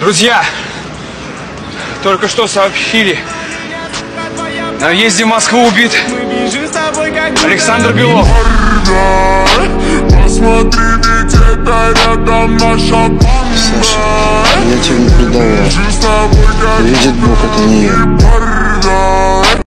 Друзья, только что сообщили, на въезде в Москву убит Александр Белов. Посмотри, ведь это рядом наша банда. Саша, я тебя не предаю. Видит Бог, это не я.